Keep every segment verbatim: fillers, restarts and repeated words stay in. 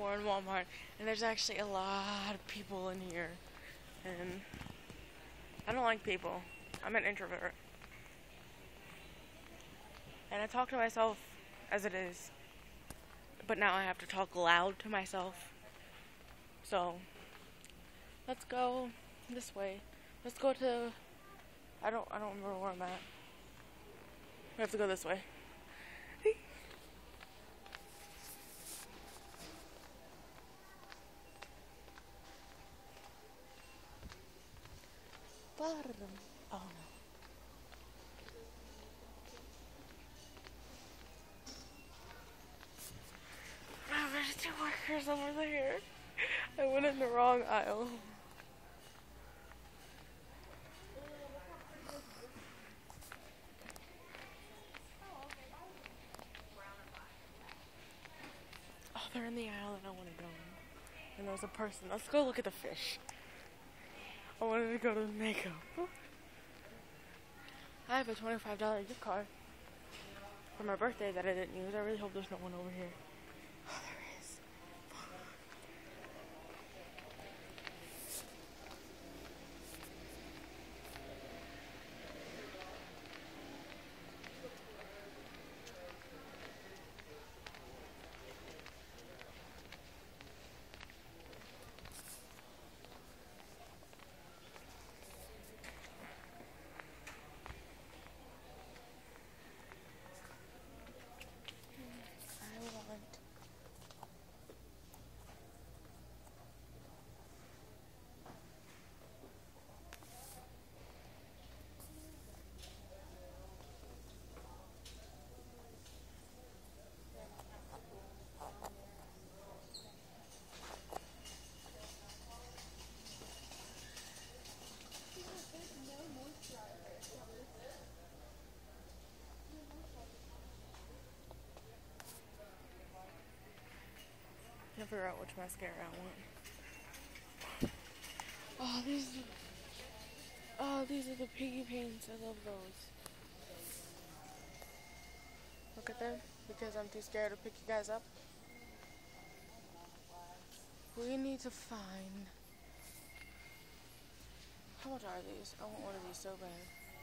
We're in Walmart, and there's actually a lot of people in here, and I don't like people. I'm an introvert, and I talk to myself as it is, but now I have to talk loud to myself. So let's go this way. Let's go to, I don't I don't remember where I'm at. We have to go this way. Oh no. Oh, there's two workers over there. I went in the wrong aisle. Oh, they're in the aisle that I want to go in. And there's a person. Let's go look at the fish. I wanted to go to the makeup. I have a twenty-five dollar gift card for my birthday that I didn't use. I really hope there's no one over here. Oh, there is. I can't figure out which mascara I want. Oh, these. Oh, these are the piggy paints. I love those. Look at them. Because I'm too scared to pick you guys up. We need to find. How much are these? I want one of these so bad.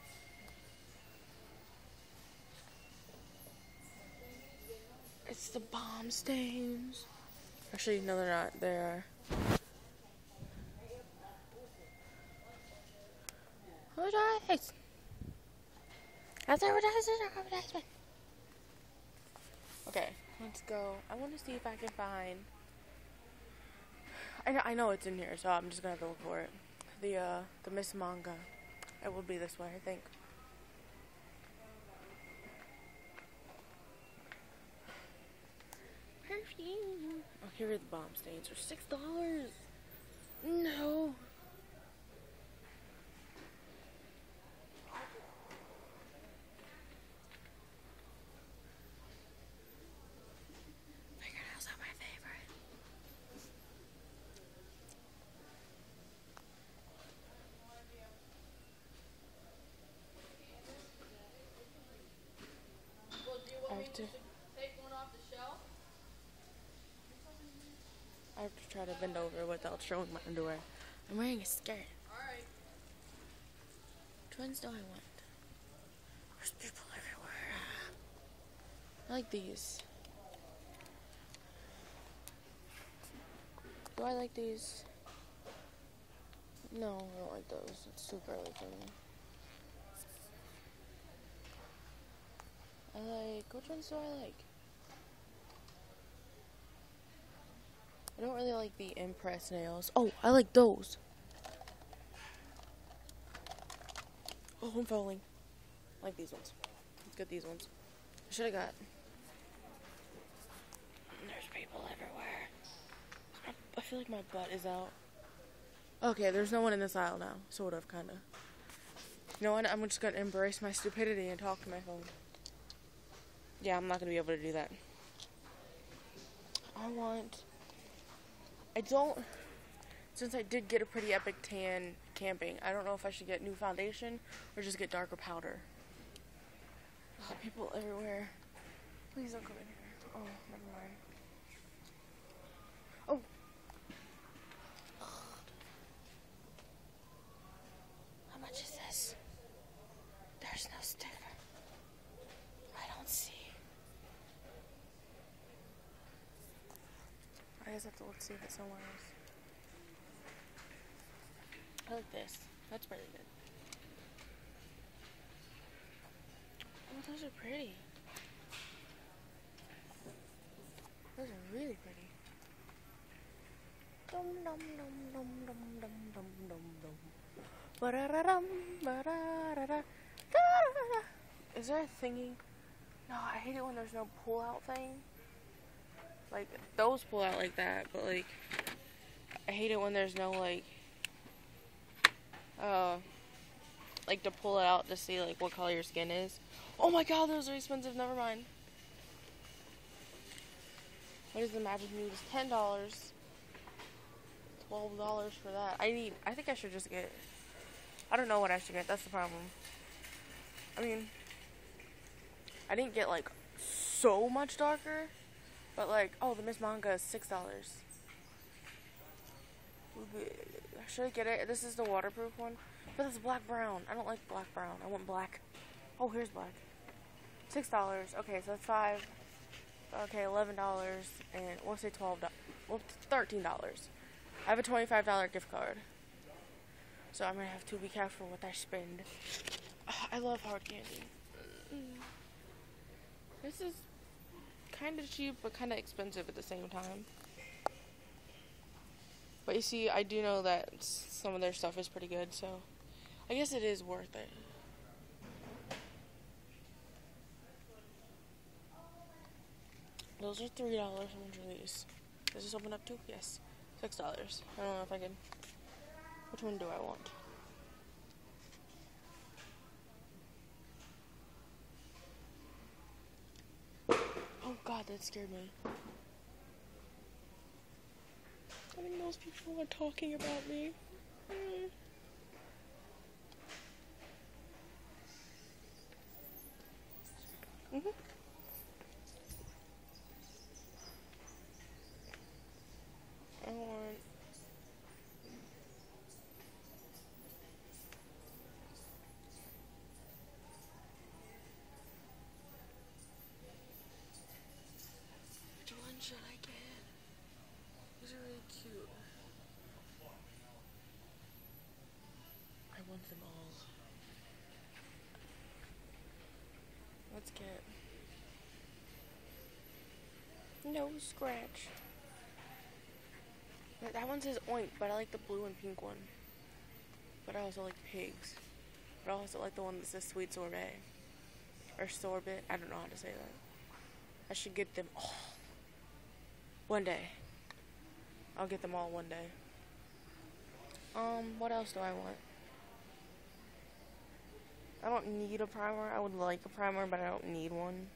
It's the bomb stains. Actually, no, they're not. They're. What are these? That's advertisement. Advertisement. Okay, let's go. I want to see if I can find. I know, I know it's in here, so I'm just gonna have to look for it. The uh, the Miss Manga. It will be this way, I think. Perfume. Oh, here are the bomb stains for six dollars. No. Fingernails are my favorite. Well, do you want I me have to to. take one off the shelf? I have to try to bend over without showing my underwear. I'm wearing a skirt. Alright. Which ones do I want? There's people everywhere. I like these. Do I like these? No, I don't like those. It's too girly for me. I like, which ones do I like? I don't really like the Impress nails. Oh, I like those. Oh, I'm falling. I like these ones. Let's get these ones. I should have got. There's people everywhere. I feel like my butt is out. Okay, there's no one in this aisle now. Sort of, kind of. You know what? I'm just going to embrace my stupidity and talk to my phone. Yeah, I'm not going to be able to do that. I want... I don't... Since I did get a pretty epic tan camping, I don't know if I should get new foundation or just get darker powder. Oh, people everywhere. Please don't come in here. Oh, never mind. guess I have to look see if it's somewhere else. I like this. That's really good. Oh, those are pretty. Those are really pretty. Dum dum dum dum dum dum dum dum dum. Ba-da-da-dum, ba-da-da-da, da-da-da. Is there a thingy? No, I hate it when there's no pull out thing. Like, those pull out like that, but like, I hate it when there's no like, uh, like to pull it out to see like what color your skin is. Oh my god, those are expensive, never mind. What is the magic noodles? ten dollars. twelve dollars for that. I need, I think I should just get, I don't know what I should get, that's the problem. I mean, I didn't get like so much darker, but like, oh, the Miss Manga is six dollars. Should I get it? This is the waterproof one, but it's black brown. I don't like black brown. I want black. Oh, here's black. six dollars. Okay, so that's five. Okay, eleven dollars, and we'll say twelve dollars. Well, thirteen dollars. I have a twenty-five dollar gift card, so I'm gonna have to be careful what I spend. I love hard candy. Mm. This is kind of cheap, but kind of expensive at the same time. But you see, I do know that some of their stuff is pretty good, so I guess it is worth it. Those are three dollars. How much are these? Does this open up too? Yes. Six dollars. I don't know if I can. Which one do I want? Oh god, that scared me. I think those people are talking about me. Mm. Mhm. I want. Which one should I get? These are really cute. I want them all. Let's get. No scratch. That one says oink, but I like the blue and pink one. But I also like pigs. But I also like the one that says sweet sorbet. Or sorbet. I don't know how to say that. I should get them all. One day. I'll get them all one day. Um, what else do I want? I don't need a primer. I would like a primer, but I don't need one.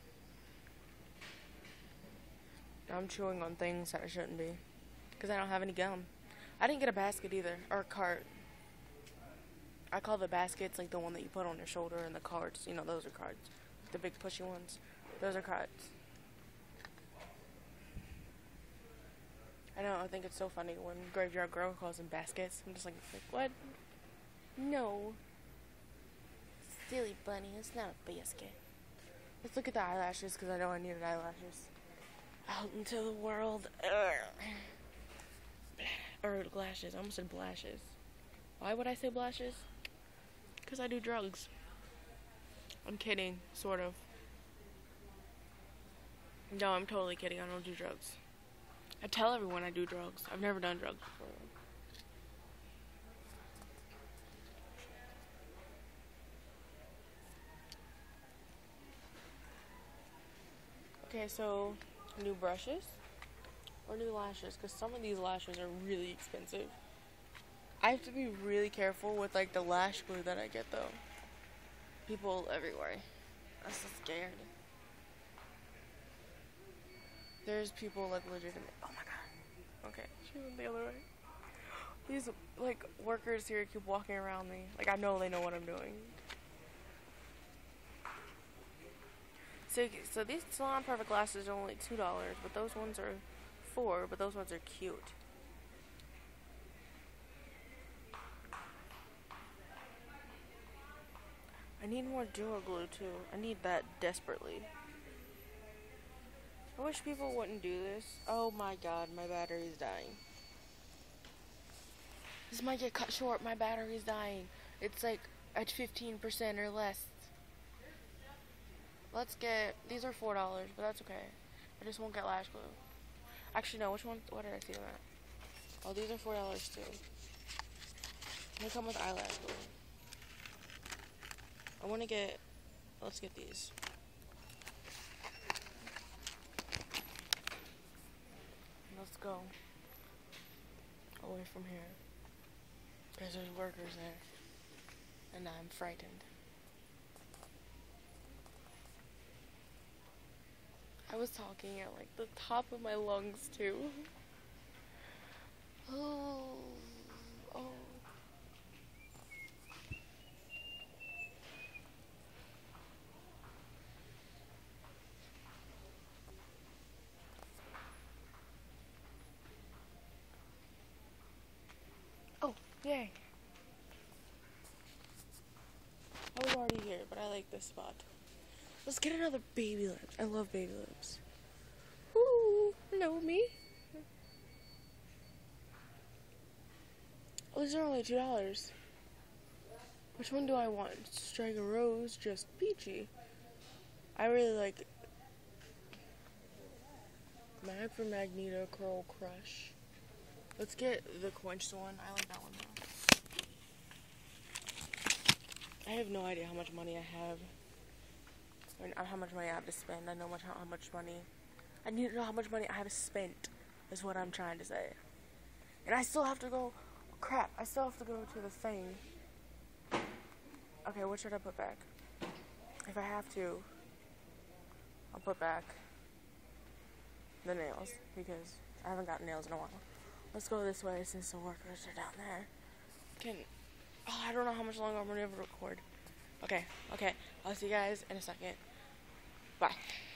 I'm chewing on things that I shouldn't be. Because I don't have any gum. I didn't get a basket either. Or a cart. I call the baskets like the one that you put on your shoulder, and the carts, you know, those are carts. The big pushy ones. Those are carts. I know, I think it's so funny when Graveyard Girl calls them baskets. I'm just like, like what? No. Silly bunny, it's not a basket. Let's look at the eyelashes, because I know I needed eyelashes. Out into the world. Ugh. Or lashes. I almost said blashes. Why would I say blashes? Because I do drugs. I'm kidding, sort of. No, I'm totally kidding. I don't do drugs. I tell everyone I do drugs. I've never done drugs before. Okay, so new brushes or new lashes, because some of these lashes are really expensive. I have to be really careful with like the lash glue that I get though. People everywhere. I'm so scared. There's people like legitimate. Oh my god. Okay, she went the other way. These like workers here keep walking around me. Like I know they know what I'm doing. So, so these Salon Perfect glasses are only two dollars, but those ones are four. But those ones are cute. I need more Duo Glue too. I need that desperately. I wish people wouldn't do this. Oh my god, my battery's dying. This might get cut short. My battery's dying. It's like at fifteen percent or less. Let's get, these are four dollars, but that's okay. I just won't get lash glue. Actually, no, which one, what did I see them at? Oh, these are four dollars too. They come with eyelash glue. I want to get, let's get these. Let's go away from here. Because there's workers there. And I'm frightened. I was talking at like the top of my lungs too. Oh, oh. Oh, yay. I was already here, but I like this spot. Let's get another baby lips. I love baby lips. Ooh, know me. Oh, these are only two dollars. Which one do I want? Striker Rose, just peachy. I really like Mag for Magneto Curl Crush. Let's get the quenched one. I like that one though. I have no idea how much money I have. Or how much money I have to spend. I know much how, how much money. I need to know how much money I have spent. Is what I'm trying to say. And I still have to go. Oh, crap! I still have to go to the thing. Okay, what should I put back? If I have to, I'll put back the nails because I haven't gotten nails in a while. Let's go this way since the workers are down there. Can oh, I don't know how much longer I'm gonna be able to record. Okay, okay. I'll see you guys in a second. Bye.